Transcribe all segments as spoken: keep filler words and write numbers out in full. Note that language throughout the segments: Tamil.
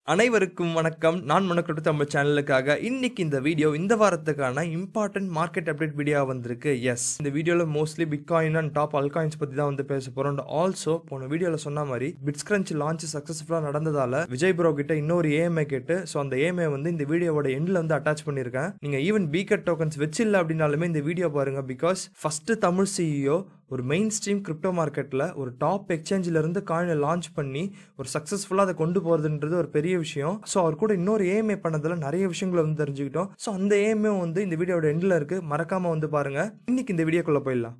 அனைவருக்கும் வணக்கம். நான் மனக்கட்டு தமிழ் சேனலுக்காக இன்னைக்கு இந்த வீடியோ இந்த வாரத்துக்கான இம்பார்ட்டன்ட் மார்க்கெட் அப்டேட் வீடியோ வந்திருக்கு. எஸ், இந்த வீடியோவில் mostly bitcoin and top altcoins பற்றி தான் வந்து பேச போகிறோம். அண்ட் ஆல்சோ போன வீடியோவில் சொன்ன மாதிரி பிட்ஸ்கிரன்ச் லான்ச் சக்ஸஸ்ஃபுல்லாக நடந்ததால விஜய் ப்ரோ கிட்ட இன்னொரு ஏஎம்ஐ கேட்டு ஸோ அந்த ஏஎம்ஐ வந்து இந்த வீடியோவோட எண்டில் வந்து அட்டாச் பண்ணியிருக்கேன். நீங்கள் ஈவன் பீக்கர் டோக்கன்ஸ் வச்சில்லை அப்படின்னாலுமே இந்த வீடியோ பாருங்கள். பிகாஸ் ஃபஸ்ட்டு தமிழ் சிஇஓ ஒரு மெயின் ஸ்ட்ரீம் கிரிப்டோ மார்க்கெட்டில் ஒரு டாப் எக்ஸ்சேஞ்சிலேருந்து காயினை லான்ச் பண்ணி ஒரு சக்ஸஸ்ஃபுல்லாக அதை கொண்டு போகிறதுன்றது ஒரு பெரிய விஷயம். ஸோ அவர் கூட இன்னொரு ஏஎம்ஐ பண்ணதில் நிறைய விஷயங்களை வந்து தெரிஞ்சுக்கிட்டோம். ஸோ அந்த ஏஎம்ஐ வந்து இந்த வீடியோட எண்டில் இருக்குது, மறக்காமல் வந்து பாருங்கள். இன்னைக்கு இந்த வீடியோக்குள்ளே போயிடலாம்.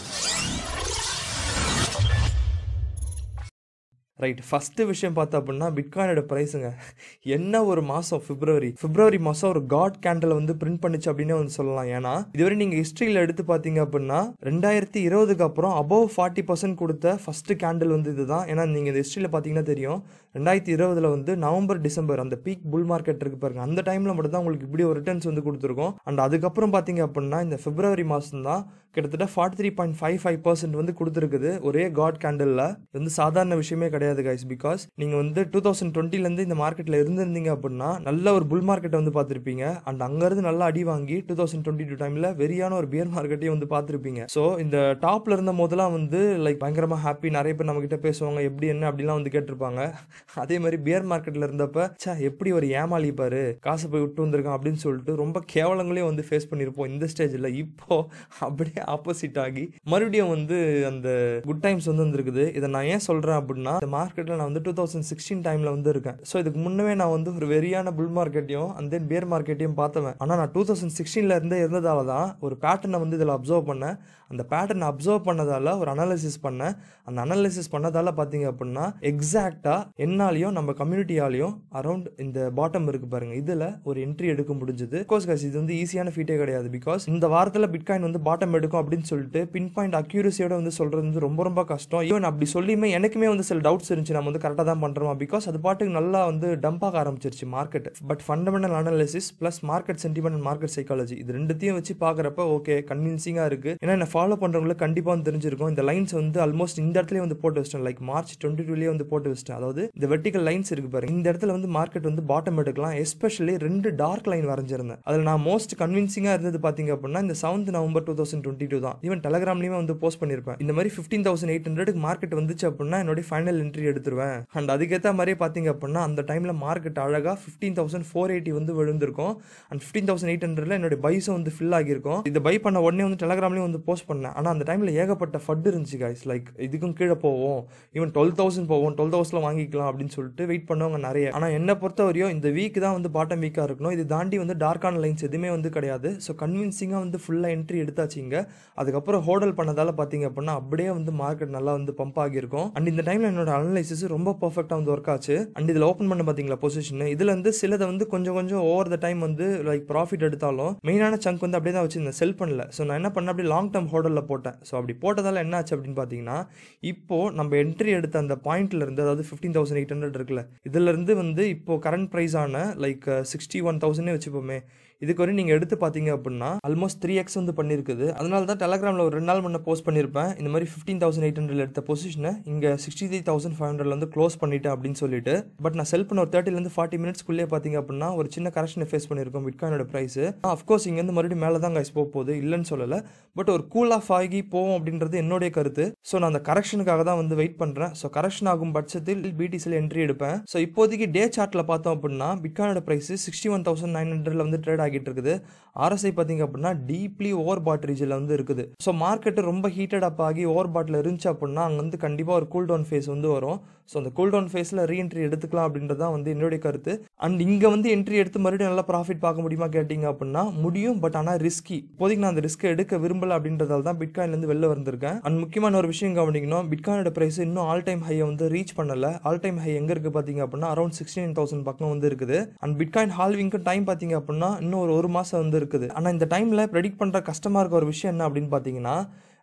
ரைட், ஃபஸ்ட்டு விஷயம் பார்த்தா அப்படின்னா பிட்காயினோட ப்ரைஸுங்க. என்ன ஒரு மாதம் பிப்ரவரி பிப்ரவரி மாதம் ஒரு காட் கேண்டில் வந்து பிரிண்ட் பண்ணிச்சு அப்படின்னு வந்து சொல்லலாம். ஏன்னா இதுவரை நீங்கள் ஹிஸ்ட்ரியில் எடுத்து பார்த்தீங்க அப்படின்னா ரெண்டாயிரத்தி இருபதுக்கு அப்புறம் அபவ் ஃபார்ட்டி பர்சன்ட் கொடுத்த ஃபஸ்ட்டு கேண்டில் வந்து இதுதான். ஏன்னா நீங்கள் இந்த ஹிஸ்ட்ரியில் பார்த்தீங்கன்னா தெரியும், ரெண்டாயிரத்தி இருபதுல வந்து நவம்பர் டிசம்பர் அந்த பீக் புல் மார்க்கெட் இருக்கு பாருங்க, அந்த டைமில் மட்டும் தான் உங்களுக்கு இப்படி ஒரு ரிட்டர்ன்ஸ் வந்து கொடுத்துருக்கோம். அண்ட் அதுக்கப்புறம் பார்த்தீங்க அப்படின்னா இந்த பிப்ரவரி மாதம் தான் கிட்டத்தட்ட forty three point five five percent வந்து கொடுத்துருக்குது ஒரே காட் கேண்டில். வந்து சாதாரண விஷயமே கிடையாது கைஸ். பிகாஸ் நீங்கள் வந்து டூ தௌசண்ட் டுவெண்ட்டிலேருந்து இந்த மார்க்கெட்டில் இருந்திருந்தீங்க அப்படின்னா நல்ல ஒரு புல் மார்க்கெட்டை வந்து பார்த்துருப்பீங்க. அண்ட் அங்கேருந்து நல்லா அடி வாங்கி டூ தௌசண்ட் டுவெண்ட்டி டூ டைமில் வெறியான ஒரு பியர் மார்க்கெட்டையும் வந்து பார்த்துருப்பீங்க. ஸோ இந்த டாப்பில் இருந்த போதெல்லாம் வந்து லைக் பயங்கரமாக ஹாப்பி, நிறைய பேர் நம்ம கிட்ட பேசுவாங்க எப்படி என்ன அப்படிலாம் வந்து கேட்டிருப்பாங்க. அதே மாதிரி பியர் மார்க்கெட்டில் இருந்தப்ப சே எப்படி ஒரு ஏமாளிப்பாரு, காசை போய் விட்டு வந்திருக்கான் அப்படின்னு சொல்லிட்டு ரொம்ப கேவலங்களையும் வந்து ஃபேஸ் பண்ணியிருப்போம் இந்த ஸ்டேஜில். இப்போ அப்படியே ஆப்போசிட் ஆகி மறுபடியும் வந்து அந்த குட் டைம்ஸ் வந்து வந்துருக்குது. இதை நான் ஏன் சொல்கிறேன் அப்படின்னா இந்த மார்க்கெட்டில் நான் வந்து டூ தௌசண்ட் சிக்ஸ்டீன் டைமில் வந்து இருக்கேன். ஸோ இதுக்கு முன்னவே நான் வந்து ஒரு வெறியான புல் மார்க்கெட்டையும் அண்ட் தென் பியர் மார்க்கெட்டையும் பார்த்தவன். ஆனால் நான் டூ தௌசண்ட் சிக்ஸ்டீனில் இருந்தே இருந்ததால தான் ஒரு பேட்டர்னை வந்து இதில் அப்சர்வ் பண்ணேன். அந்த பேட்டர்னை அப்சர்வ் பண்ணதால ஒரு அனாலிசிஸ் பண்ணேன். அந்த அனாலிசிஸ் பண்ணதால பார்த்தீங்க அப்படின்னா எக்ஸாக்டாக என்னாலையும் நம்ம கம்யூனிட்டியாலையும் அரௌண்ட் இந்த பாட்டம் இருக்கு பாருங்க, இதில் ஒரு என்ட்ரி எடுக்க முடிஞ்சது. கோர்ஸ் காய்ஸ், இது வந்து ஈஸியான ஃபீட்டே கிடையாது. பிகாஸ் இந்த வாரத்தில் பிட்காயின் வந்து பாட்டம் எடுக்கும் அப்படின்னு சொல்லிட்டு பின் பாயிண்ட் அக்யூரஸியோட வந்து சொல்றது வந்து ரொம்ப ரொம்ப கஷ்டம். ஈவன் அப்படி சொல்லியுமே எனக்குமே வந்து சில டவுட்ஸ் இருந்துச்சு, நம்ம வந்து கரெக்டாக தான் பண்ணுறோமா. பிகாஸ் அது பாட்டுக்கு நல்லா வந்து டம்பாக ஆரம்பிச்சிருச்சு market. But fundamental analysis plus market sentiment and market psychology இது ரெண்டுத்தையும் வச்சு பார்க்குறப்ப ஓகே கன்வின்சிங்காக இருக்கு. ஏன்னா என்ன ஃபாலோ பண்ணுறவங்களுக்கு கண்டிப்பாக வந்து தெரிஞ்சிருக்கும். இந்த லைன்ஸ் வந்து ஆல்மோஸ்ட் இந்த இடத்துல வந்து போட்டு வச்சிட்டேன். லைக் மார்ச் டுவெண்ட்டி டூலேயே வந்து போட்டு வச்சிட்டேன். அதாவது இந்த வெர்டிகல் லைன்ஸ் இருக்கு பாருங்க, இந்த இடத்துல வந்து மார்க்கெட் வந்து பாட்டம் எடுக்கலாம். எஸ்பெஷலி ரெண்டு டார்க் லைன் வரைஞ்சிருந்தேன். அதில் நான் மோஸ்ட் கன்வின்சிங்காக இருந்தது பார்த்தீங்க அப்படின்னா இந்த seventh November two thousand twenty two தான். ஈவன் டெலகிராம்லேயுமே வந்து போஸ்ட் பண்ணியிருப்பேன். இந்த மாதிரி fifteen thousand eight hundred market வந்துச்சு அப்படின்னா என்னோட ஃபைனல் என்ட்ரி எடுத்துருவேன். அண்ட் அதுக்கேற்ற மாதிரியே பார்த்தீங்க அப்படின்னா அந்த டைமில் மார்க்கெட் அழகாக ஃபிஃப்டீன் தௌசண்ட் ஃபோர் எயிட்டி வந்து விழுந்திருக்கும். அண்ட் ஃபிஃப்டீன் தௌசண்ட் எயிட் ஹண்ட்ரட்ல என்னோட பைஸும் வந்து ஃபில் ஆகியிருக்கும். இதை பை பண்ண உடனே வந்து டெலகிராம்லேயும் வந்து போஸ்ட் பண்ணேன். ஆனால் அந்த டைமில் ஏகப்பட்ட ஃபட் இருந்துச்சு கைஸ். லைக் இதுக்கும் கீழே போவோம், ஈவன் டுவெல் தௌசண்ட் போவோம், டுவெல் தௌசண்ட்ல வாங்கிக்கலாம் அப்படின்னு சொல்லிட்டு வெயிட் பண்ணவங்க நிறைய. ஆனால் என்ன பொறுத்த வரையும் இந்த வீக் தான் வந்து பாட்டம் வீக்காக இருக்கணும். இது தாண்டி வந்து டார்க்கான லைன்ஸ் எதுவுமே வந்து கிடையாது. ஸோ கன்வின்சிங்காக வந்து ஃபுல்லாக என்ட்ரி எடுத்தாச்சிங்க. அதுக்கப்புறம் ஹோல்டல் பண்ணதால பார்த்தீங்க அப்படின்னா அப்படியே வந்து மார்க்கெட் நல்லா வந்து பம்ப் ஆகியிருக்கும். அண்ட் இந்த டைமில் என்னோட அனலைசிஸ் ரொம்ப பர்ஃபெக்டாக வந்து ஒர்க் ஆச்சு. அண்ட் இதில் ஓப்பன் பண்ண பார்த்தீங்களா பொசிஷன், இதில் வந்து சிலதை வந்து கொஞ்சம் கொஞ்சம் ஓவர் த டைம் வந்து லைக் ப்ராஃபிட் எடுத்தாலும் மெயினான சங்க் வந்து அப்படியே தான் வச்சு செல் பண்ணல. ஸோ நான் என்ன பண்ணேன், அப்படி லாங் டர்ம் ஹோல்டரில் போட்டேன். ஸோ அப்படி போட்டதால என்ன ஆச்சு அப்படின்னு பார்த்தீங்கன்னா இப்போ நம்ம என்ட்ரி எடுத்த அந்த பாயிண்ட்ல இருந்து, அதாவது ஃபிஃப்டீன் தௌசண்ட் எயிட் ஹண்ட்ரட் இருக்குல்ல, இதுல இருந்து வந்து இப்போ கரண்ட் ப்ரைஸ் ஆன லைக் சிக்ஸ்டி ஒன் தௌசண்டே வச்சுப்போமே, இதுக்கு வரையும் நீங்கள் எடுத்து பார்த்தீங்க அப்படின்னா ஆல்மோஸ்ட் த்ரீ எக்ஸ் வந்து பண்ணியிருக்குது. அதனால தான் டெலகிராமில் ஒரு ரெண்டு நாள் முன்னே போஸ்ட் பண்ணியிருப்பேன். இந்த மாதிரி ஃபிஃப்டீன் தௌசண்ட் எயிட் ஹண்ட்ரட் எடுத்த பொசிஷனை இங்கே சிக்ஸ்டி த்ரீ தௌசண்ட் ஃபைவ் ஹண்ட்ரட்ல வந்து க்ளோஸ் பண்ணிட்டேன் அப்படின்னு சொல்லிட்டு. பட் நான் செல் பண்ண ஒரு தேர்ட்டிலேருந்து ஃபார்ட்டி மினிட்ஸ்க்குள்ளே பார்த்தீங்க அப்படின்னா ஒரு சின்ன கரெக்ஷனை ஃபேஸ் பண்ணியிருக்கோம் பிட்காயினோட ப்ரைஸ். அஃப்கோர்ஸ் இங்கேருந்து மறுபடியும் மேலே தான் கைஸ் போக போகுது, இல்லைன்னு சொல்லலை. பட் ஒரு கூல் ஆஃப் ஆகி போவோம் அப்படின்றது என்னுடைய கருத்து. ஸோ நான் அந்த கரெக்ஷனுக்காக தான் வந்து வெயிட் பண்ணுறேன். ஸோ கரெக்ஷன் ஆகும் பட்சத்தில் பிடிசியில் என்ட்ரி எடுப்பேன். ஸோ இப்போதைக்கு டே சார்ட்டில் பார்த்தோம் அப்படின்னா பிட்காயினோட price sixty one thousand nine ஹண்ட்ரட்ல வந்து ட்ரேட் ஆகிட்டு இருக்குது. ஆர்எஸ்ஐ பார்த்தீங்க அப்படின்னா டீப்லி ஓவர் பாட் ரீஜில் வந்து இருக்குது. ஸோ மார்க்கெட்டு ரொம்ப ஹீட்டட் அப் ஆகி ஓவர் பாட்டில் இருந்துச்சு அப்படின்னா அங்கே வந்து கண்டிப்பாக ஒரு கூல் டவுன் ஃபேஸ் வந்து வரும். ஸோ அந்த கூல் டவுன் ஃபேஸில் ரீஎன்ட்ரி எடுத்துக்கலாம் அப்படின்றது தான் வந்து என்னுடைய கருத்து. அண்ட் இங்கே வந்து என்ட்ரி எடுத்து மறுபடியும் நல்லா ப்ராஃபிட் பார்க்க முடியுமா கேட்டிங்க அப்படின்னா முடியும். பட் ஆனால் ரிஸ்கி. இப்போதைக்கு நான் அந்த ரிஸ்க்கை எடுக்க விரும்பலை அப்படின்றதால தான் பிட்காயின்லேருந்து வெளில வந்திருக்கேன். அண்ட் முக்கியமான ஒரு விஷயம் கவனிக்கணும், பிட்காயினோட ப்ரைஸ் இன்னும் ஆல் டைம் ஹையை வந்து ரீச் பண்ணல. ஆல் டைம் ஹை எங்கே இருக்குது பார்த்தீங்க அப்படின்னா அரௌண்ட் சிக்ஸ்டி நைன் தௌசண்ட் பக்கம் வந்து இருக்குது. அண்ட் பிட்காயின் ஹால்விங்க்கு டைம் பார்த்தீங்க அப்படின்னா இன்னும் ஒரு ஒரு மாதம் வந்து இருக்குது. ஆனால் இந்த டைமில் ப்ரெடிக்ட் பண்ணுற கஷ்டமாக இருக்க ஒரு விஷயம் என்ன அப்படின்னு பார்த்தீங்கன்னா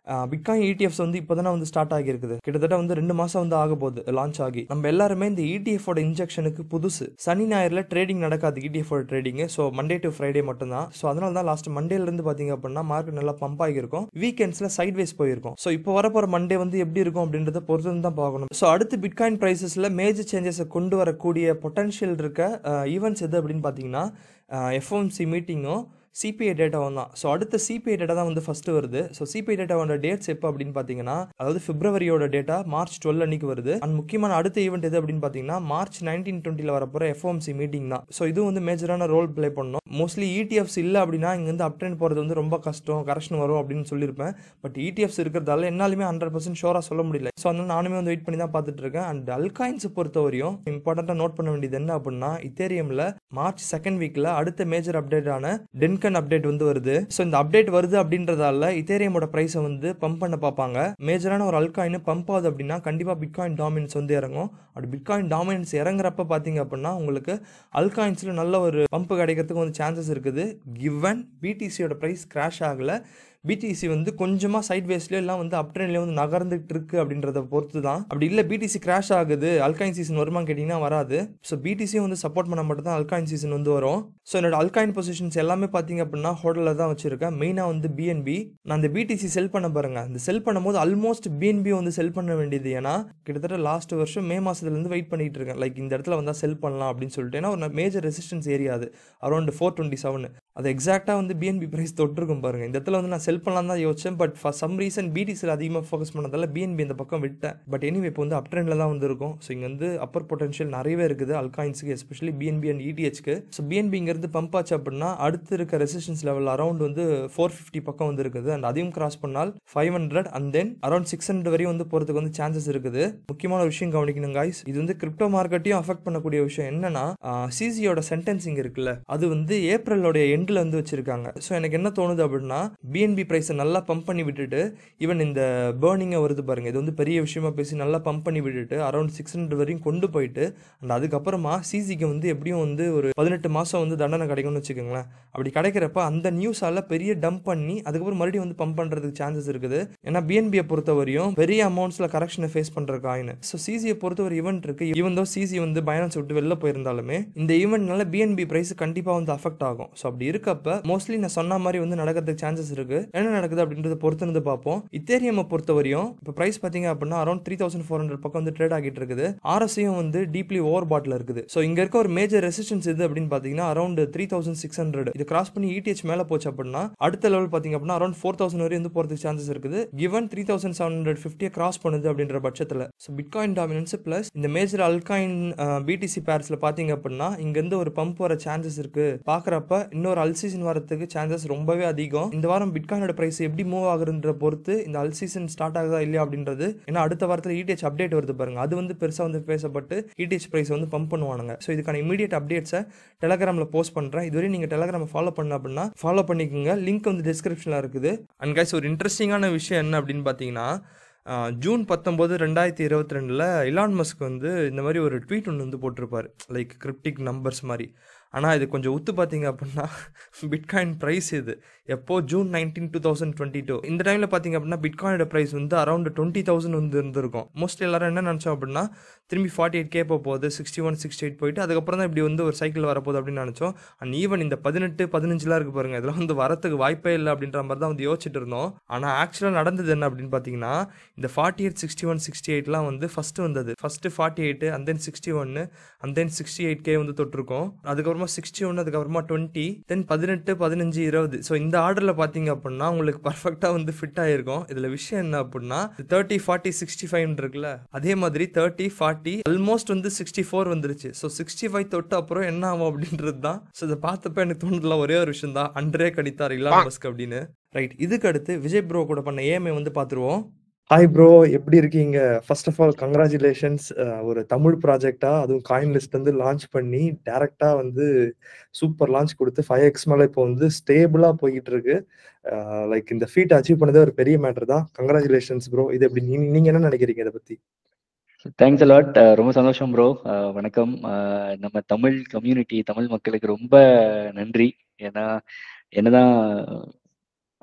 பிட்காயின் இடிஎஃப்ஸ் வந்து இப்போதானே வந்து ஸ்டார்ட் ஆகியிருக்குது. கிட்டத்தட்ட வந்து ரெண்டு மாசம் வந்து ஆக போகுது லான்ச் ஆகி. நம்ம எல்லாருமே இந்த இடிஎஃபோட இன்ஜெக்ஷனுக்கு புதுசு. சனி ஞாயிறுல ட்ரேடிங் நடக்காது இடிஎஃபோட trading. So Monday to Friday மட்டும் தான். ஸோ அதனால தான் லாஸ்ட் மண்டேல இருந்து பாத்தீங்க அப்படின்னா மார்க்கெட் நல்லா பம்ப் ஆகியிருக்கும். வீக்கெண்ட்ஸ்ல சைட் வைஸ் போயிருக்கும். ஸோ இப்போ வரப்போற மண்டே வந்து எப்படி இருக்கும் அப்படின்றத பொறுத்து தான் பார்க்கணும். ஸோ அடுத்து பிட்காயின் பிரைசஸ்ல மேஜர் சேஞ்சஸ் கொண்டு வரக்கூடிய பொட்டன்ஷியல் இருக்க ஈவெண்ட்ஸ் எது அப்படின்னு பாத்தீங்கன்னா எஃப்ஓஎம்சி மீட்டிங்கும் சிபிஐ டேட்டாவும் தான். ஸோ அடுத்த சிபிஐ டேட்டா தான் வந்து ஃபர்ஸ்ட் வருது. ஸோ சிபிஐ டேட்டாவோட டேட்ஸ் எப்போ அப்படின்னு பார்த்தீங்கன்னா, அதாவது பிப்ரவரியோட டேட்டா மார்ச் டுவெல் அன்னைக்கு வருது. அண்ட் முக்கியமான அடுத்த ஈவெண்ட் எது அப்படின்னு பார்த்தீங்கன்னா மார்ச் நைன்டீன் டுவெண்ட்டில வரப்போற எஃப்ஓஎம்சி மீட்டிங் தான். ஸோ இது வந்து மேஜரான ரோல் பிளே பண்ணும். மோஸ்ட்லி இடிஎஃப்ஸ் இல்லை அப்படின்னா இங்க வந்து அப் ட்ரெண்ட் போகிறது வந்து ரொம்ப கஷ்டம், கரெக்ஷன் வரும் அப்படின்னு சொல்லியிருப்பேன். பட் இடிஎஃப்ஸ் இருக்கிறதால என்னாலுமே ஹண்ட்ரட் பர்சன்ட் ஷோரா சொல்ல முடியல. ஸோ அதனால நானுமே வந்து வெயிட் பண்ணி தான் பார்த்துட்டு இருக்கேன். அண்ட் அல்காயின்ஸ் பொறுத்தவரையும் இம்பார்ட்டன்டா நோட் பண்ண வேண்டியது என்ன அப்படின்னா, இத்தேரியம்ல மார்ச் செகண்ட் வீக்ல அடுத்த மேஜர் அப்டேட் ஆன டென்கன் அப்டேட் வந்து வருது. ஸோ இந்த அப்டேட் வருது அப்படின்றதால இத்தேரியமோட பிரைஸை வந்து பம்ப் பண்ண பார்ப்பாங்க. மேஜரான ஒரு அல்காயின் பம்ப் ஆகுது அப்படின்னா கண்டிப்பா பிட்காயின் டாமினன்ஸ் வந்து இறங்கும். அப்படி பிட்காயின் டாமினன்ஸ் இறங்குறப்ப பாத்தீங்க அப்படின்னா உங்களுக்கு அல்காயின்ஸ்ல நல்ல ஒரு பம்ப் கிடைக்கிறதுக்கு வந்து சான்சஸ் இருக்குது. கிவன் பிடிசியோட பிரைஸ் கிராஷ் ஆகல, பிடிசி வந்து கொஞ்சமா சைட் வேஸ்லயோ எல்லாம் வந்து அப் ட்ரெண்ட்லயே வந்து நகர்ந்துட்டு இருக்கு அப்படின்றத பொறுத்து தான். அப்படி இல்ல பிடிசி கிராஷ் ஆகுது அல்காயின் சீசன் வருமான்னு கேட்டீங்கன்னா வராது. ஸோ பிடிசியும் வந்து சப்போர்ட் பண்ண மட்டும் தான் அல்காயின் சீசன் வந்து வரும். ஸோ என்னோட அல்காயின் பொசிஷன்ஸ் எல்லாமே பாத்தீங்க அப்படின்னா ஹோட்டல்ல தான் வச்சிருக்கேன். மெயினா வந்து பிஎன்பி. நான் இந்த பிடிசி செல் பண்ண பாருங்க, இந்த செல் பண்ணும்போது ஆல்மோஸ்ட் பிஎன்பி வந்து செல் பண்ண வேண்டியது. ஏன்னா கிட்டத்தட்ட லாஸ்ட் வருஷம் மே மாசத்துல இருந்து வெயிட் பண்ணிட்டு இருக்கேன். லைக் இந்த இடத்துல வந்தா செல் பண்ணலாம் அப்படின்னு சொல்லிட்டு. ஏன்னா ஒரு மேஜர் ரெசிஸ்டன்ஸ் ஏரியா அது அரௌண்ட் ஃபோர் டுவெண்ட்டி செவன். அது எக்ஸாக்டா வந்து பிஎன்பி பிரைஸ் தொட்டிருக்கும் பாருங்க. இந்த இடத்துல வந்து நான் செல் பண்ணலாம் தான் யோசிச்சேன். பட் ஃபார் சம் ரீசன் பிடிசியில் அதிகமாக ஃபோக்கஸ் பண்ணதால பிஎன்பி இந்த பக்கம் விட்டேன். பட் எனிவே இப்போ வந்து அப் ட்ரெண்ட்ல தான் வந்து இருக்கும். ஸோ இங்கே வந்து அப்பர் பொட்டன்ஷியல் நிறையவே இருக்குது அல்காயின்ஸுக்கு, எஸ்பெஷலி பிஎன்பி அண்ட் இடிஹெச்க்கு. ஸோ பிஎன்பிங்கிறது பம்ப் ஆச்சு அப்படின்னா அடுத்து இருக்க ரெசிஸ்டன்ஸ் லெவல் அரௌண்ட் வந்து ஃபோர் ஃபிஃப்டி பக்கம் வந்து இருக்குது. அண்ட் அதையும் கிராஸ் பண்ணால் five hundred and then around six hundred வரையும் வந்து போகிறதுக்கு வந்து சான்சஸ் இருக்குது. முக்கியமான விஷயம் கவனிக்கணும் காய்ஸ், இது வந்து கிரிப்டோ மார்க்கெட்டையும் அஃபெக்ட் பண்ணக்கூடிய விஷயம். என்னன்னா சிசியோட சென்டென்சிங் இருக்குல்ல, அது வந்து ஏப்ரலோட எண்டில் வந்து வச்சிருக்காங்க. ஸோ எனக்கு என்ன தோணுது அப்படின்னா பிஎன்பி பிரைஸை நல்லா பம்ப் பண்ணி விட்டுட்டு ஈவன் இந்த பேர்னிங்கை வருது பாருங்க, இது வந்து பெரிய விஷயமா பேசி நல்லா பம்ப் பண்ணி விட்டுட்டு அரௌண்ட் சிக்ஸ் ஹண்ட்ரட் வரையும் கொண்டு போயிட்டு அண்ட் அதுக்கப்புறமா சிசிக்கு வந்து எப்படியும் வந்து ஒரு பதினெட்டு மாசம் வந்து தண்டனை கிடைக்கும்னு வச்சுக்கோங்களேன். அப்படி கிடைக்கிறப்ப அந்த நியூஸால பெரிய டம்ப் பண்ணி அதுக்கப்புறம் மறுபடியும் வந்து பம்ப் பண்றதுக்கு சான்சஸ் இருக்குது. ஏன்னா பிஎன்பியை பொறுத்தவரையும் பெரிய அமௌண்ட்ஸ்ல கரெக்ஷனை ஃபேஸ் பண்ற காயின். ஸோ சிசியை பொறுத்த ஒரு ஈவெண்ட் இருக்கு. ஈவன் தோ சிசி வந்து பைனான்ஸ் விட்டு வெளில போயிருந்தாலுமே இந்த ஈவெண்ட்னால பிஎன்பி பிரைஸ் கண்டிப்பா வந்து அஃபெக்ட் ஆகும். ஸோ அப்படி இருக்கப்ப மோஸ்ட்லி நான் சொன்ன மாதிரி வந்து நடக்கிறதுக்கு சான்சஸ் இருக்கு. என்ன நடக்குது அப்படின்றத பொறுத்து இருந்து பார்ப்போம். இத்தேரியம் பொறுத்தவரையும் இப்போ பிரைஸ் பாத்தீங்க அப்படின்னா around three thousand four hundred பக்கம் வந்து ட்ரேட் ஆகிட்டு இருக்குது. ஆர்எஸ்ஐயும் வந்து டீப்லி ஓவர் பாட்ல இருக்குது. ஸோ இங்க இருக்க ஒரு மேஜர் ரெசிஸ்டன்ஸ் எது அப்படின்னு பாத்தீங்கன்னா around three thousand six hundred. இது கிராஸ் பண்ணி இடிஹெச் மேல போச்சு அப்படின்னா அடுத்த லெவல் பாத்தீங்க அப்படின்னா அரௌண்ட் ஃபோர் தௌசண்ட் வரையும் வந்து போறதுக்கு சான்சஸ் இருக்குது. Given three thousand seven hundred ஃபிஃப்டியை கிராஸ் பண்ணுது அப்படின்ற பட்சத்தில் ஸோ பிட்காயின் டாமினன்ஸ் பிளஸ் இந்த மேஜர் அல்காயின் பிடிசி பேர்ஸ்ல பாத்தீங்க அப்படின்னா இங்க இருந்து ஒரு பம்ப் வர சான்சஸ் இருக்கு. பாக்குறப்ப இன்னொரு அல் சீசன் வரதுக்கு சான்சஸ் ரொம்பவே அதிகம். இந்த வாரம் பிட்காயினோட பிரைஸ் எப்படி மூவ் ஆகுதுன்ற பொறுத்து இந்த அல் சீசன் ஸ்டார்ட் ஆகுதா இல்லையா அப்படின்றது. ஏன்னா அடுத்த வாரத்தில் இடிஹெச் அப்டேட் வருது பாருங்க, அது வந்து பெருசா வந்து பேசப்பட்டு இடிஹெச் பிரைஸ் வந்து பம்ப் பண்ணுவானுங்க. ஸோ இதுக்கான இமீடியட் அப்டேட்ஸை டெலகிராம்ல போஸ்ட் பண்றேன். இதுவரை நீங்க டெலகிராம் ஃபாலோ பண்ண அப்படின்னா ஃபாலோ பண்ணிக்கோங்க. லிங்க் வந்து டிஸ்கிரிப்ஷன்ல இருக்குது. அண்ட் கைஸ் ஒரு இன்ட்ரெஸ்டிங்கான விஷயம் என்ன அப்படின்னு பாத்தீங்கன்னா ஜூன் பத்தொன்பது ரெண்டாயிரத்தி இருபத்தி ரெண்டுல இலான் மஸ்க் வந்து இந்த மாதிரி ஒரு ட்வீட் ஒன்று வந்து போட்டிருப்பாரு, லைக் கிரிப்டிக் நம்பர்ஸ் மாதிரி. ஆனால் இது கொஞ்சம் ஒத்து பார்த்தீங்க அப்படின்னா பிட்காயின் ப்ரைஸ் இது எப்போ June nineteen two thousand twenty two இந்த டைமில் பார்த்தீங்க அப்படின்னா பிட்காயினோட ப்ரைஸ் வந்து அரௌண்ட் டுவெண்ட்டி தௌசண்ட் வந்து இருந்திருக்கும். மோஸ்ட்லி எல்லாரும் என்ன நினச்சோம் அப்படின்னா திரும்பி ஃபார்ட்டி எயிட் கே போகுது, சிக்ஸ்டி ஒன் சிக்ஸ்டி எயிட் போயிட்டு அதுக்கப்புறம் தான் இப்படி வந்து ஒரு சைக்கிள் வரப்போகுது அப்படின்னு நினச்சோம். அண்ட் ஈவன் இந்த பதினெட்டு பதினஞ்சுலாம் இருக்கு பாருங்க, இதெல்லாம் வந்து வரத்துக்கு வாய்ப்பே இல்லை அப்படின்ற மாதிரி தான் வந்து யோசிச்சுட்டு இருந்தோம். ஆனால் ஆக்சுவலாக நடந்தது என்ன அப்படின்னு பார்த்தீங்கன்னா இந்த forty eight sixty one sixty எயிட்லாம் வந்து ஃபர்ஸ்ட் வந்தது. First forty eight and then sixty ஒன்னு and then sixty eight K வந்து தொட்டிருக்கோம். அதுக்கப்புறமா சிக்ஸ்டி ஒன் அதுக்கப்புறமா டுவெண்ட்டி தென் பதினெட்டு பதினஞ்சு இருபது. ஸோ இந்த ஆர்டரில் பார்த்தீங்க அப்படின்னா உங்களுக்கு பர்ஃபெக்டாக வந்து ஃபிட் ஆயிருக்கும். இதில் விஷயம் என்ன அப்படின்னா தேர்ட்டி ஃபார்ட்டி சிக்ஸ்டி ஃபைவ் இருக்குல்ல, அதே மாதிரி தேர்ட்டி ஃபார்ட்டி ஆல்மோஸ்ட் வந்து சிக்ஸ்டி ஃபோர் வந்துருச்சு. ஸோ சிக்ஸ்டி ஃபைவ் தொட்டு அப்புறம் என்ன ஆகும் அப்படின்றது தான். ஸோ இதை பார்த்தப்ப எனக்கு தோணுதுல ஒரே ஒரு விஷயம் தான், அன்றே கணித்தார் இலான் மஸ்க் அப்படின்னு. ரைட், இதுக்கு அடுத்து விஜய் ப்ரோ கூட பண்ண ஏஎம்ஐ வந்து பார்த்துருவோம். ஹாய் ப்ரோ, எப்படி இருக்கீங்க? First of all congratulations. ஒரு தமிழ் ப்ராஜெக்டா அதுவும் காயின் லிஸ்ட் வந்து லான்ச் பண்ணி டேரக்டா வந்து சூப்பர் லான்ச் கொடுத்து ஃபைவ் எக்ஸ் மேலே இப்போ வந்து ஸ்டேபிளா போய்கிட்டு இருக்கு. லைக் இந்த ஃபீட் அச்சீவ் பண்ணதே ஒரு பெரிய மேட்டர் தான். Congratulations bro. இது எப்படி நீ நீங்க என்ன நினைக்கிறீங்க இதை பத்தி? Thanks a lot. ரொம்ப சந்தோஷம் ப்ரோ. வணக்கம். நம்ம தமிழ் கம்யூனிட்டி தமிழ் மக்களுக்கு ரொம்ப நன்றி. ஏன்னா என்னதான்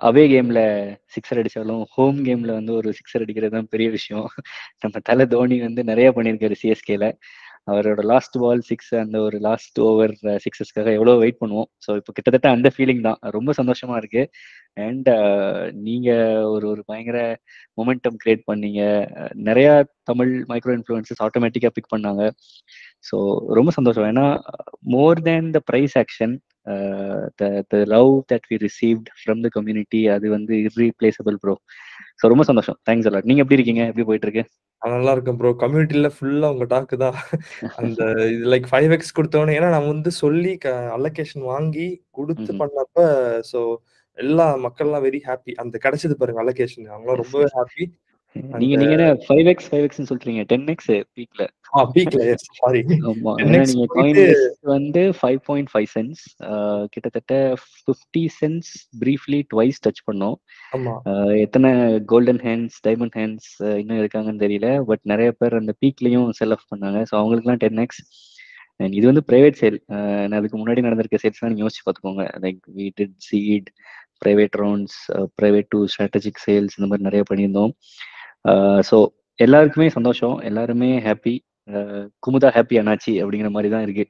அவே கேம்ல சிக்ஸர் அடிச்சாலும் ஹோம் கேம்ல வந்து ஒரு சிக்ஸர் அடிக்கிறது தான் பெரிய விஷயம். நம்ம தலை தோனி வந்து நிறைய பண்ணியிருக்காரு சிஎஸ்கேல. அவரோட லாஸ்ட் பால் சிக்ஸ், அந்த ஒரு லாஸ்ட் ஓவர் சிக்ஸஸ்க்காக எவ்வளோ வெயிட் பண்ணுவோம். ஸோ இப்போ கிட்டத்தட்ட அந்த ஃபீலிங் தான். ரொம்ப சந்தோஷமா இருக்கு. அண்ட் நீங்க ஒரு ஒரு பயங்கர மொமெண்டம் கிரியேட் பண்ணீங்க. அஹ், நிறைய தமிழ் மைக்ரோ இன்ஃப்ளூயன்சஸ் ஆட்டோமேட்டிக்காக பிக் பண்ணாங்க. ஸோ ரொம்ப சந்தோஷம். ஏன்னா more than the price action, the the love that we received from the community, அது வந்து irreplaceable ப்ரோ. ஸோ ரொம்ப சந்தோஷம். Thanks a lot. நீங்க எப்படி இருக்கீங்க? எப்படி போயிட்டு இருக்கு? நான் நல்லா இருக்கேன் ப்ரோ. கம்யூனிட்டில ஃபுல்லா உங்க டாக் தான். அந்த இது லைக் ஃபைவ் எக்ஸ் குடுத்தோனே ஏன்னா நான் வந்து சொல்லி க அலோகேஷன் வாங்கி குடுத்து ம்ஹும். பண்ணப்ப ஸோ எல்லா மக்கள்லாம் வெரி ஹாப்பி. அந்த கிடைச்சது பாருங்க அலோகேஷன். அவங்கலாம் எஸ் ரொம்பவே எஸ். ஹாப்பி. நீங்க அந்த நீங்க என்ன ஃபைவ் எக்ஸ் ஃபைவ் எக்ஸ்ன்னு சொல்றீங்க? டென் எக்ஸ் பீக்ல. ஆ பீக்ல எஸ் சாரி. ஆமா. டென் ஏன்னா எக்ஸ் நீங்க காயின் போயிட்டு லிஸ்ட் வந்து ஃபைவ் பாயிண்ட் ஃபைவ் சென்ட்ஸ், கிட்டத்தட்ட fifty cents briefly twice touch பண்ணோம். ஆமா. அஹ் எத்தனை கோல்டன் ஹேண்ட்ஸ், டைமண்ட் ஹேண்ட்ஸ் இன்னும் இருக்காங்கன்னு தெரியல. பட் நிறைய பேர் அந்த பீக்லயும் செல் ஆஃப் பண்ணாங்க. ஸோ அவங்களுக்குலாம் டென் எக்ஸ். அண்ட் இது வந்து பிரைவேட் சேல். அதுக்கு முன்னாடி நடந்திருக்க சேல்ஸ்லாம் நீங்க யோசிச்சு பார்த்துக்கோங்க. Like we did seed, private rounds, private to strategic sales, இந்த மாதிரி நிறைய பண்ணியிருந்தோம். ஸோ எல்லாருக்குமே சந்தோஷம், எல்லாருமே ஹாப்பி. குமுதா ஹாப்பி அண்ணாச்சி அப்படிங்கிற மாதிரி தான் இருக்கு.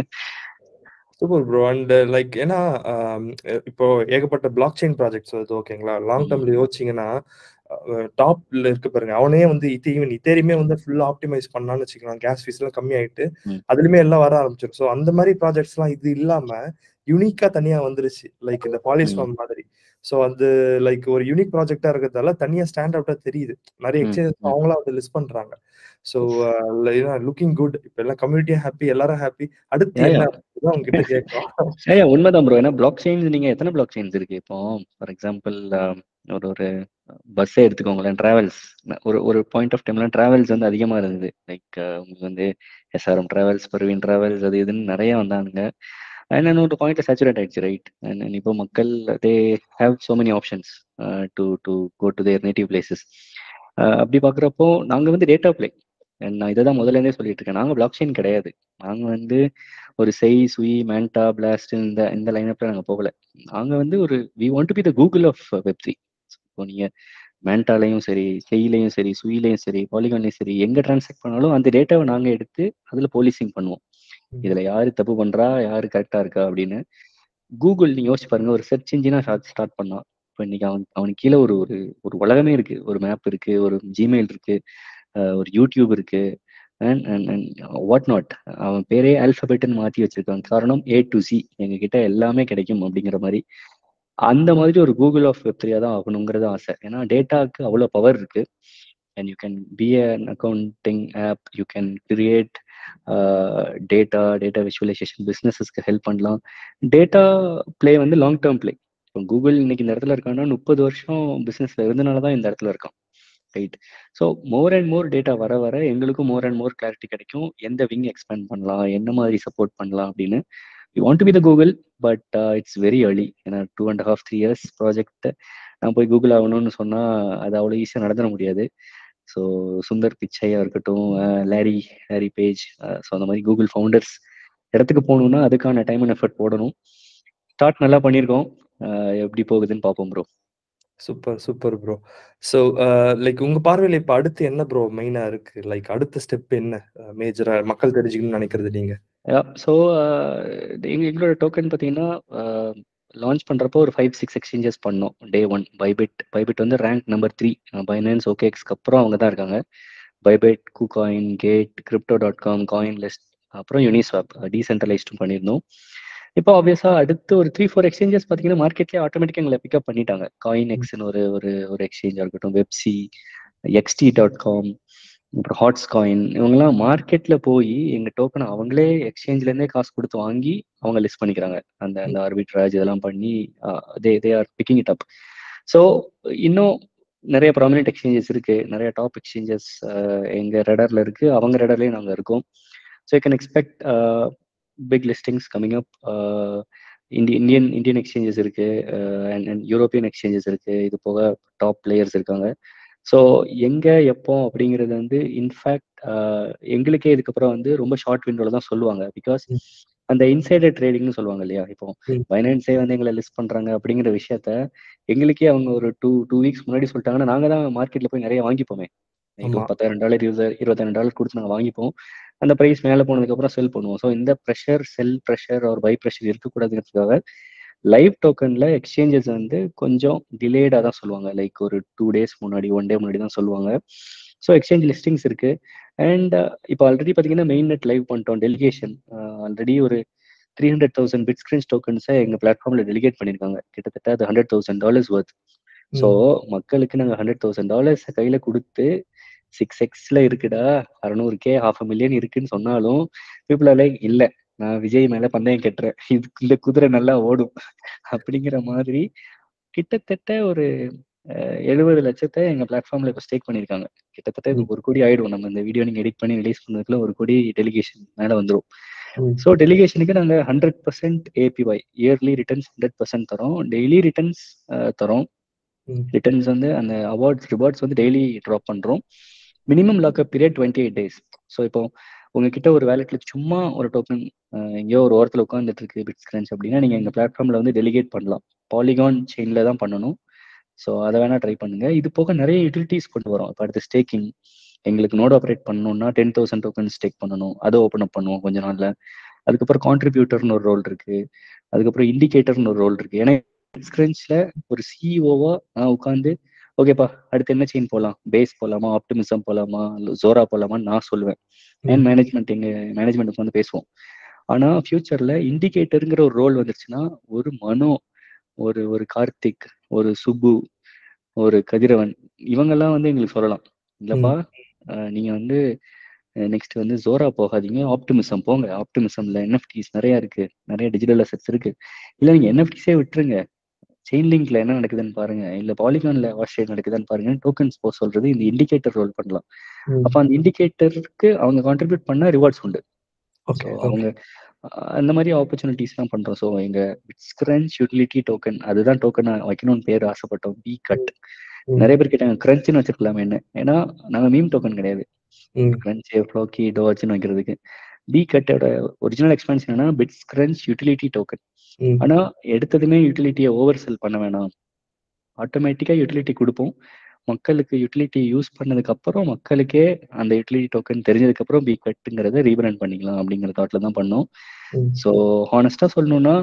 Super bro. அண்ட் லைக் ஏன்னா ஆம், இப்போ ஏகப்பட்ட பிளாக் செயின் ப்ராஜெக்ட்ஸ் வருது ஓகேங்களா. லாங் ம், டேர்ம்ல யோசிச்சீங்கன்னா டாப்ல இருக்கு பாருங்க. அவனே வந்து இது ஈவன் இத்தேரியுமே வந்து ஃபுல்லா ஆப்டிமைஸ் பண்ணான்னு வச்சுக்கலாம். கேஸ் ஃபீஸ் எல்லாம் கம்மியாயிட்டு ம், அதுலயுமே எல்லாம் வர ஆரம்பிச்சிடும். ஸோ அந்த மாதிரி ப்ராஜெக்ட்ஸ் எல்லாம் இது இல்லாம யூனிக்கா தனியா வந்துருச்சு. லைக் இந்த ம், பாலிஸ்வாம் மாதிரி. ஸோ அது லைக் ஒரு யூனிக் ப்ராஜெக்டா இருக்கிறதால தனியா ஸ்டாண்ட் அவுட்டா தெரியுது. நிறைய ம், எக்ஸ்சேஞ்சஸ் ம். அவங்களா வந்து லிஸ்ட் பண்றாங்க. So Yes. Looking good. இப்ப எல்லாம் கம்யூனிட்டியும் ஹாப்பி, எல்லாரும் ஹாப்பி. அடுத்து Yeah, என்ன yeah. அப்படிதான் உங்ககிட்ட கேட்கலாம். Yeah, yeah, உண்மைதான் ப்ரோ. ஏன்னா பிளாக் செயின்ஸ் நீங்க எத்தனை பிளாக் செயின்ஸ் இருக்கு இப்போ? ஃபார் எக்ஸாம்பிள் ஒரு ஒரு பஸ்ஸே எடுத்துக்கோங்களேன், டிராவல்ஸ். ஒரு ஒரு பாயிண்ட் ஆஃப் டைம்ல டிராவல்ஸ் வந்து அதிகமா இருந்தது. லைக் உங்களுக்கு வந்து எஸ்ஆர்எம் டிராவல்ஸ், பர்வீன் டிராவல்ஸ், அது இதுன்னு நிறைய வந்தானுங்க. அண்ட் ஒரு பாயிண்ட்ல சேச்சுரேட் ஆயிடுச்சு, ரைட்? அண்ட் இப்போ மக்கள் they have so many options to to go to their native places. அப்படி பார்க்குறப்போ நாங்கள் வந்து டேட்டா பிளே. நான் இதை தான் முதல்ல இருந்தே சொல்லிட்டு இருக்கேன். நாங்கள் பிளாக் செயின் கிடையாது. நாங்கள் வந்து ஒரு செய், சுயி, மேண்டா, பிளாஸ்ட், இந்த இந்த லைனப்ல நாங்கள் போகல. நாங்கள் வந்து ஒரு we want to be the Google of web three. இப்போ நீங்க மேண்டாலையும் சரி, செய்லையும் சரி, சுயிலையும் சரி, பாலிகான்லையும் சரி, எங்க டிரான்சாக்ட் பண்ணாலும் அந்த டேட்டாவை நாங்க எடுத்து அதுல போலீசிங் பண்ணுவோம். இதுல யாரு தப்பு பண்றா, யாரு கரெக்டா இருக்கா அப்படின்னு. கூகுள் நீங்க யோசிச்சு பாருங்க, ஒரு சர்ச் இன்ஜினா ஸ்டார்ட் பண்ணான். இப்போ இன்னைக்கு அவன் அவனுக்கு கீழே ஒரு ஒரு ஒரு உலகமே இருக்கு. ஒரு மேப் இருக்கு, ஒரு ஜிமெயில் இருக்கு, அஹ் ஒரு யூடியூப் இருக்கு, and and and what not. அவன் பேரே ஆல்பபெட்னு மாத்தி வச்சிருக்கான். காரணம் ஏ டு சி, எங்க கிட்ட எல்லாமே கிடைக்கும் அப்படிங்கிற மாதிரி. அந்த மாதிரி ஒரு கூகுள் ஆஃப் வெப் த்ரீயா தான் ஆகணுங்கிறது ஆசை. ஏன்னா டேட்டாக்கு அவ்வளோ பவர் இருக்கு. And you can be an accounting app, you can create data data visualisation, பிஸ்னஸஸ்க்கு ஹெல்ப் பண்ணலாம். டேட்டா பிளே வந்து லாங் டேர்ம் பிளே. இப்போ கூகுள் இன்னைக்கு இந்த இடத்துல இருக்கான்னா முப்பது வருஷம் பிஸ்னஸ்ல இருந்தனால தான் இந்த இடத்துல இருக்கான், right? So more and more data வர வர எங்களுக்கும் மோர் அண்ட் மோர் கிளாரிட்டி கிடைக்கும். எந்த விங் எக்ஸ்பேண்ட் பண்ணலாம், என்ன மாதிரி சப்போர்ட் பண்ணலாம் அப்படின்னு. We want to be the Google, but it's very early. ஏன்னா two and half three years project நான் போய் கூகுள் ஆகணும்னு சொன்னால் அது அவ்வளோ ஈஸியாக நடந்துட முடியாது. ஸோ சுந்தர் பிச்சையா இருக்கட்டும், லேரி லேரி பேஜ், ஸோ அந்த மாதிரி கூகுள் ஃபவுண்டர்ஸ் இடத்துக்கு போகணுன்னா அதுக்கான டைம் அண்ட் எஃபர்ட் போடணும். ஸ்டார்ட் நல்லா பண்ணியிருக்கோம். அஹ் எப்படி போகுதுன்னு பார்ப்போம் bro. Super, super bro. So uh like உங்க பார்வையில இப்ப அடுத்து என்ன ப்ரோ மெயினா இருக்கு? லைக் அடுத்த ஸ்டெப் என்ன? அ மேஜரா மக்கள் தெரிஞ்சுக்கணும்னு நினைக்கிறது நீங்க? ஸோ எங்க எங்களோட டோக்கன் பார்த்தீங்கன்னா லான்ச் பண்ணுறப்போ ஒரு ஃபைவ் சிக்ஸ் எக்ஸ்சேஞ்சஸ் பண்ணோம். Day one Bybit. பைபிட் வந்து ரேங்க் நம்பர் த்ரீ. பைனான்ஸ் ஓகேஎக்ஸ்க்கு அப்புறம் அவங்க தான் இருக்காங்க. Bybit, KuCoin, Gate, crypto dot com, coin list, அப்புறம் யூனிஸ்வாப் டீசென்ட்ரலைஸ்டும் பண்ணியிருந்தோம். இப்போ ஆப்வியஸா அடுத்து ஒரு த்ரீ ஃபோர் எக்ஸ்சேஞ்சஸ் பார்த்தீங்கன்னா மார்க்கெட்லேயே ஆட்டோமேட்டிக்காக எங்களை பிக்கப் பண்ணிட்டாங்க. காயின் ம். எக்ஸ்னு ஒரு ஒரு ஒரு எக்ஸ்சேஞ்சாக இருக்கட்டும், வெப்சி, எக்ஸ்டி டாட் காம், அப்புறம் ஹாட்ஸ் காயின், இவங்கெல்லாம் மார்க்கெட்ல போய் எங்க டோக்கனை அவங்களே எக்ஸ்சேஞ்ச்ல இருந்தே காசு கொடுத்து வாங்கி அவங்க லிஸ்ட் பண்ணிக்கிறாங்க. அந்த அந்த ஆர்பிட்ராஜ் இதெல்லாம் பண்ணி they they are picking it up. So இன்னும் நிறைய ப்ராமினென்ட் எக்ஸ்சேஞ்சஸ் இருக்கு, நிறைய டாப் எக்ஸ்சேஞ்சஸ் எங்க ரேடார்ல இருக்கு, அவங்க ரேடார்லயும் நாங்க இருக்கோம். So you can expect big listings coming up. இந்தி இந்தியன் இந்தியன் எக்ஸ்சேஞ்சஸ் இருக்கு, அண்ட் அண்ட் யூரோப்பியன் எக்ஸ்சேஞ்சஸ் இருக்கு. இது போக டாப் பிளேயர்ஸ் இருக்காங்க. ஸோ எங்க எப்போ அப்படிங்கிறது வந்து இன்ஃபேக்ட் எங்களுக்கே இதுக்கப்புறம் வந்து ரொம்ப ஷார்ட் விண்டோல தான் சொல்லுவாங்க. பிகாஸ் ம். அந்த இன்சைடர் ட்ரேடிங்னு சொல்லுவாங்க இல்லையா? இப்போ ம். பைனான்ஸே வந்து எங்களை லிஸ்ட் பண்றாங்க அப்படிங்கிற விஷயத்த எங்களுக்கே அவங்க ஒரு டூ டூ வீக்ஸ் முன்னாடி சொல்லிட்டாங்கன்னா, நாங்க தான் மார்க்கெட்ல போய் நிறைய வாங்கிப்போமே. இது ஆமா. ஒரு பத்தாயிரம் டாலர் இருபது இருபதாயிரம் டாலர் கொடுத்து நாங்கள் வாங்கிப்போம். அந்த ப்ரைஸ் மேலே போனதுக்கு அப்புறம் செல் பண்ணுவோம். ஸோ இந்த ப்ரெஷர், செல் ப்ரெஷர் ஒரு பை ப்ரெஷர் இருக்கக்கூடாதுங்கிறதுக்காக லைவ் டோக்கன்ல எக்ஸ்சேஞ்சஸ் வந்து கொஞ்சம் டிலேடா தான் சொல்லுவாங்க. லைக் ஒரு டூ டேஸ் முன்னாடி, ஒன் டே முன்னாடி தான் சொல்லுவாங்க. ஸோ எக்ஸ்சேஞ்ச் லிஸ்டிங்ஸ் இருக்கு. அண்ட் இப்போ ஆல்ரெடி பார்த்தீங்கன்னா மெயின் நெட் லைவ் பண்ணிட்டோம். டெலிகேஷன் ஆல்ரெடி ஒரு three hundred thousand bit screen டோக்கன்ஸை எங்கள் பிளாட்ஃபார்மில் டெலிகேட் பண்ணியிருக்காங்க. கிட்டத்தட்ட அது hundred thousand dollars worth. So ம். மக்களுக்கு நாங்கள் ஹண்ட்ரட் தௌசண்ட் டாலர்ஸ் கையில் கொடுத்து சிக்ஸ் எக்ஸ்ல இருக்குடா, அறுநூறு கே ஹாஃப் மில்லியன் இருக்குன்னு சொன்னாலும் பீப்புள் ஆர் லைக் இல்லை, நான் விஜய் மேல பந்தயம் கட்டுறேன், இது இந்த குதிரை நல்லா ஓடும் அப்படிங்கிற மாதிரி கிட்டத்தட்ட ஒரு எழுபது லட்சத்தை எங்க பிளாட்ஃபார்ம்ல இப்போ ஸ்டேக் பண்ணியிருக்காங்க. கிட்டத்தட்ட இது ம். ஒரு கோடி ஆயிடும். நம்ம இந்த வீடியோ நீங்க எடிட் பண்ணி ரிலீஸ் பண்ணதுக்குள்ள ஒரு கோடி டெலிகேஷன் மேல வந்துடும். ம். ஸோ டெலிகேஷனுக்கு நாங்க hundred percent APY yearly returns hundred percent தரோம். டெய்லி ரிட்டர்ன்ஸ் தரோம். ம். ரிட்டர்ன்ஸ் வந்து அந்த அவார்ட்ஸ் ரிவார்ட்ஸ் வந்து டெய்லி ட்ராப் பண்றோம். Minimum lockup period twenty eight days. So இப்போ உங்ககிட்ட ஒரு வேலெட்ல சும்மா ஒரு டோக்கன் எங்கேயோ ஒரு ஓரத்தில் உட்காந்துட்டு இருக்கு பிட்ஸ்கிரன்ச் அப்படின்னா நீங்க எங்க பிளாட்ஃபார்ம்ல வந்து டெலிகேட் பண்ணலாம். பாலிகான் செயின்ல தான் பண்ணணும். ஸோ அதை வேணா ட்ரை பண்ணுங்க. இது போக நிறைய யூட்டிலிட்டிஸ் கொண்டு வரோம். இப்போ அடுத்து ஸ்டேக்கிங், எங்களுக்கு நோட் ஆப்ரேட் பண்ணணும்னா டென் தௌசண்ட் டோக்கன் ஸ்டேக் பண்ணணும், அதை ஓப்பன் அப் பண்ணுவோம் கொஞ்ச நாள்ல. அதுக்கப்புறம் கான்ட்ரிபியூட்டர்னு ஒரு ரோல் இருக்கு. அதுக்கப்புறம் இண்டிகேட்டர்னு ஒரு ரோல் இருக்கு. ஏன்னா பிட்ஸ்கிரன்ச்ல ஒரு சிஇஓவா நான் உட்காந்து ஓகேப்பா அடுத்து என்ன செயின் போகலாம், பேஸ் போகலாமா, ஆப்டிமிசம் போகலாமா, ஜோரா போகலாமான்னு நான் சொல்லுவேன். அண்ட் மேனேஜ்மெண்ட் எங்க மேனேஜ்மெண்ட் வந்து பேசுவோம். ஆனா ஃபியூச்சர்ல இண்டிகேட்டருங்கிற ஒரு ரோல் வந்துருச்சுன்னா ஒரு மனோ, ஒரு ஒரு கார்த்திக், ஒரு சுப்பு, ஒரு கதிரவன் இவங்கெல்லாம் வந்து எங்களுக்கு சொல்லலாம், இல்லப்பா நீங்க வந்து நெக்ஸ்ட் வந்து ஜோரா போகாதீங்க, ஆப்டிமிசம் போங்க. ஆப்டிமிசம்ல என்எஃப்டிஸ் நிறைய இருக்கு, நிறைய டிஜிட்டல் அசெட்ஸ் இருக்கு. இல்ல நீங்க என்எஃப்டிஸே விட்டுருங்க, செயின் லிங்க்ல என்ன நடக்குதுன்னு பாருங்க, இல்ல பாலிகான்ல வாஷ் நடக்குதுன்னு பாருங்க, டோக்கன்ஸ் போக சொல்றது இந்த இண்டிகேட்டர் ரோல் பண்ணலாம். அப்ப அந்த இண்டிகேட்டருக்கு அவங்க கான்ட்ரிபியூட் பண்ண ரிவார்ட்ஸ் உண்டு. ஸோ அவங்க அந்த மாதிரி ஆப்பர்ச்சுனிட்டிஸ் தான் பண்றோம். ஸோ எங்க பிட்ஸ்கிரன்ச் யூட்டிலிட்டி டோக்கன் அதுதான் டோக்கன் வைக்கணும்னு பேர் ஆசைப்பட்டோம், பி கட். நிறைய பேர் கேட்டாங்க கிரன்ச்னு வச்சிருக்கலாமே என்ன, ஏன்னா நாங்க மீம் டோக்கன் கிடையாது. கிரன்ச், ஃப்ளோக்கி, டோச்சுன்னு வைக்கிறதுக்கு. பி கட்டோட ஒரிஜினல் எக்ஸ்பென்ஷன் என்னன்னா பிட்ஸ்கிரன்ச் யூட்டிலிட்டி டோக்கன். ஆனா எடுத்ததுமே யூட்டிலிட்டியை ஓவர் செல் பண்ண வேணாம், ஆட்டோமேட்டிக்கா யூட்டிலிட்டி கொடுப்போம். மக்களுக்கு யூட்டிலிட்டி யூஸ் பண்ணதுக்கு அப்புறம் மக்களுக்கே அந்த யூட்டிலிட்டி டோக்கன் தெரிஞ்சதுக்கு அப்புறம் பி கட்டுங்கிறத ரீபிராண்ட் பண்ணிக்கலாம் அப்படிங்கிற தாட்ல தான் பண்ணோம். ஸோ ஹானஸ்டா சொல்லணும்னா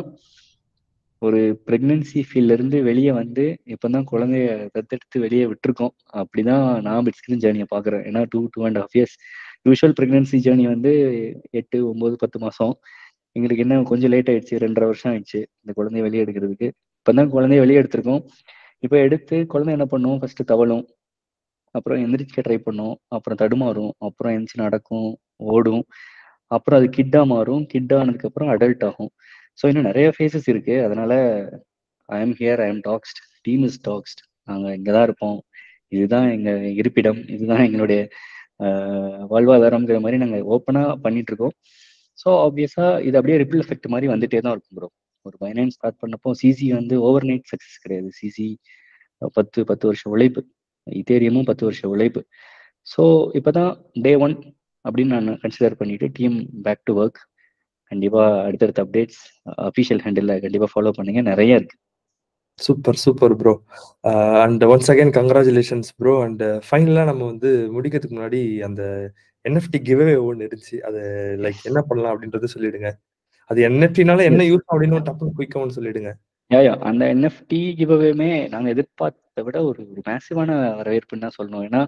ஒரு பிரெக்னன்சி ஃபீல்ட்ல இருந்து வெளியே வந்து இப்பதான் குழந்தைய தத்தெடுத்து வெளியே விட்டுருக்கோம். அப்படிதான் நான் பிட்ஸ்கிரன்ச் ஜேர்னியை பாக்குறேன். ஏன்னா two two and half years usual pregnancy journey வந்து எட்டு ஒன்பது பத்து மாசம். எங்களுக்கு என்ன கொஞ்சம் லேட் ஆயிடுச்சு, ரெண்டரை வருஷம் ஆயிடுச்சு இந்த குழந்தைய வெளியே எடுக்கிறதுக்கு. இப்பதான் குழந்தைய வெளியே எடுத்திருக்கோம். இப்போ எடுத்து குழந்தை என்ன பண்ணும், ஃபர்ஸ்ட் தவளும், அப்புறம் எந்திரிக்க ட்ரை பண்ணும், அப்புறம் தடுமாறும், அப்புறம் எந்திரிச்சு நடக்கும், ஓடும், அப்புறம் அது கிட்டா மாறும், கிட் ஆனதுக்கு அப்புறம் அடல்ட் ஆகும். ஸோ இன்னும் நிறைய ஃபேஸஸ் இருக்கு. அதனால I am here, I am doxxed, team is doxxed. நாங்கள் இங்கே தான் இருப்போம், இதுதான் எங்க இருப்பிடம், இதுதான் எங்களுடைய வாழ்வாதாரம்ங்கிற மாதிரி நாங்கள் ஓப்பனாக பண்ணிட்டு இருக்கோம். ஸோ ஆப்வியஸா இது அப்படியே ரிப்பிள் எஃபெக்ட் மாதிரி வந்துட்டே தான் இருக்கும் ப்ரோ. ஒரு பைனான்ஸ் ஸ்டார்ட் பண்ணப்போ சிசி வந்து ஓவர் நைட் சக்ஸஸ் கிடையாது. சிசி பத்து பத்து வருஷம் உழைப்பு, இத்தேரியமும் பத்து வருஷம் உழைப்பு. ஸோ இப்போதான் டே ஒன் அப்படின்னு நான் கன்சிடர் பண்ணிட்டு டீம் பேக் டு ஒர்க். கண்டிப்பா அடுத்தடுத்த அப்டேட்ஸ் அஃபிஷியல் ஹேண்டில் கண்டிப்பா ஃபாலோ பண்ணுங்க, நிறைய இருக்கு. Super super bro. And once again congratulations bro. And ஃபைனலாக நம்ம வந்து முடிக்கிறதுக்கு முன்னாடி அந்த என்எஃப்டி கிவ்அவே ஒன்று இருந்துச்சு, அது லைக் என்ன பண்ணலாம் அப்படின்றது சொல்லிடுங்க. அது என்எஃப்டினால என்ன யூஸ் அப்படின்னு டப்புன்னு குயிக்காகவும் சொல்லிடுங்க. யா அந்த என்எஃப்டி கிவ்அவேமே நாங்க எதிர்பார்த்த விட ஒரு ஒரு மேசிவான வரவேற்புன்னு தான் சொல்லணும். ஏன்னா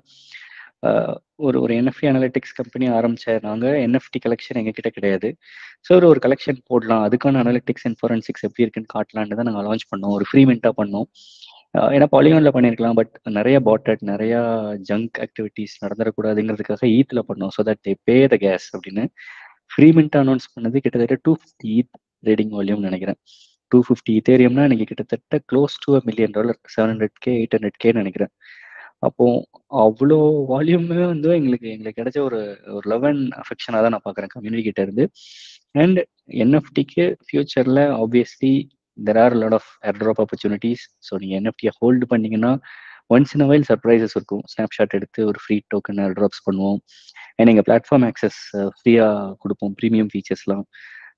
ஒரு ஒரு என்எஃப்டி அனலிட்டிக்ஸ் கம்பெனி ஆரம்பிச்ச நாங்க என்எஃப்டி கலெக்ஷன் எங்ககிட்ட கிடையாது. ஸோ ஒரு ஒரு கலெக்ஷன் போடலாம், அதுக்கான அனலிட்டிக்ஸ் அண்ட் ஃபாரன்சிக்ஸ் எப்படி இருக்குன்னு காட்டலான்னு தான் நாங்கள் லான்ச் பண்ணோம். ஒரு ஃப்ரீ மின்ட்டாக பண்ணோம். ஏன்னா பாலிகான்ல பண்ணியிருக்கலாம், பட் நிறைய பாட்டட் நிறைய ஜங்க் ஆக்டிவிட்டிஸ் நடந்துடக்கூடாதுங்கிறதுக்காக ஈத்ல பண்ணோம். So that they pay the gas அப்படின்னு ஃப்ரீ மின்ட் அனௌன்ஸ் பண்ணது கிட்டத்தட்ட two fifty ETH trading volume நினைக்கிறேன். டூ ஃபிஃப்டி இத்தேரியம்னா இன்னைக்கு கிட்டத்தட்ட close to million dollar, seven hundred K eight hundred K நினைக்கிறேன். அப்போ அவ்வளோ வால்யூமே வந்து எங்களுக்கு எங்களுக்கு கிடைச்ச ஒரு ஒரு லவ் அண்ட் அஃபெக்ஷனாக தான் நான் பார்க்குறேன் கம்யூனிட்டி கிட்ட இருந்து. அண்ட் என்எஃப்டிக்கு ஃபியூச்சர்ல obviously there are lot of airdrop opportunities. So நீங்கள் என்எஃப்டியை ஹோல்டு பண்ணீங்கன்னா ஒன்ஸ் இன் வைல் சர்ப்ரைசஸ் இருக்கும். ஸ்னாப்ஷாட் எடுத்து ஒரு ஃப்ரீ டோக்கன் ஏர்ட்ராப்ஸ் பண்ணுவோம். அண்ட் எங்கள் பிளாட்ஃபார்ம் ஆக்சஸ் ஃப்ரீயாக கொடுப்போம், ப்ரீமியம் ஃபீச்சர்ஸ்லாம்.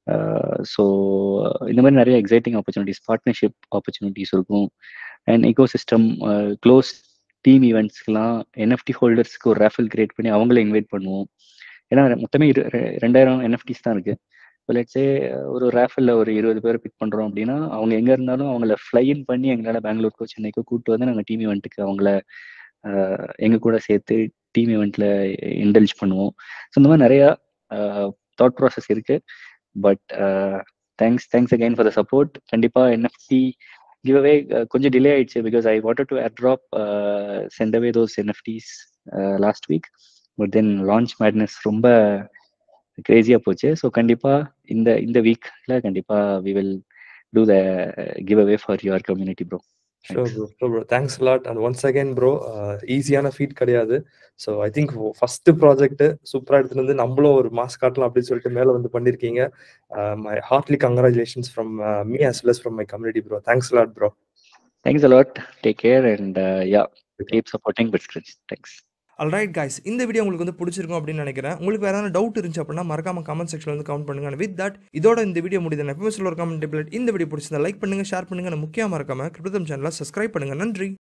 ஸோ இந்த மாதிரி நிறைய எக்ஸைட்டிங் ஆப்பர்ச்சுனிட்டிஸ், பார்ட்னர்ஷிப் ஆப்பர்ச்சுனிட்டிஸ் இருக்கும். And ecosystem close team ஈவெண்ட்ஸ்க்குலாம் என்எஃப்டி ஹோல்டர்ஸ்க்கு ஒரு ரேஃபல் கிரியேட் பண்ணி அவங்கள இன்வைட் பண்ணுவோம். ஏன்னா மொத்தமே இரு ரெ- ரெண்டாயிரம் என்எஃப்டிஸ் தான் இருக்கு. இப்போ லெட்ஸே ஒரு ரேஃபல்ல ஒரு இருபது பேர் பிக் பண்றோம் அப்படின்னா, அவங்க எங்க இருந்தாலும் அவங்கள ஃப்ளைன் பண்ணி எங்களால பெங்களூருக்கோ சென்னைக்கோ கூப்பிட்டு வந்து நாங்கள் டீம் ஈவெண்ட்டுக்கு அவங்கள ஆஹ், எங்க கூட சேர்த்து டீம் ஈவெண்ட்ல இன்டெல்ஜ் பண்ணுவோம். ஸோ இந்த மாதிரி நிறைய தாட் ப்ராசஸ் இருக்கு. But thanks thanks again for the support. கண்டிப்பா என்எஃப்டி கிவ் அவே கொஞ்சம் டிலே ஆயிடுச்சு, because I wanted to airdrop sent away those NFTs last week. But then launch madness ரொம்ப கிரேசியா போச்சு. ஸோ கண்டிப்பா இந்த இந்த வீக்ல கண்டிப்பா we will do the giveaway for your community bro. Sure bro, sure bro, thanks lot. And once again bro, ஈஸியான ஃபீட் கிடையாது. So I think first project சூப்பராக எடுத்துட்டு வந்து நம்மளும் ஒரு மாஸ் காட்டலாம் அப்படின்னு சொல்லிட்டு மேலே வந்து பண்ணியிருக்கீங்க. My heartly congratulations from me as well as from my community bro. Thanks lot bro. Thanks a lot. Take care and yeah keep supporting bit scripts. Thanks. Alright guys, இந்த வீடியோ உங்களுக்கு வந்து பிடிச்சிருக்கும் அப்படின்னு நினைக்கிறேன். உங்களுக்கு வேற ஏதாவது டவுட் இருந்துச்சு அப்படின்னா மறக்காம கமெண்ட் செக்ஷன்ல வந்து கமெண்ட் பண்ணுங்க. வித் தட் இதோட இந்த வீடியோ முடியுது. எப்பவுமே சொல்ல ஒரு கமெண்ட், இந்த வீடியோ பிடிச்சிருந்தா லைக் பண்ணுங்க, ஷேர் பண்ணுங்க. முக்கியமாக மறக்காம கிரிப்டோதம் சேனலை சப்ஸ்கிரைப் பண்ணுங்க. நன்றி.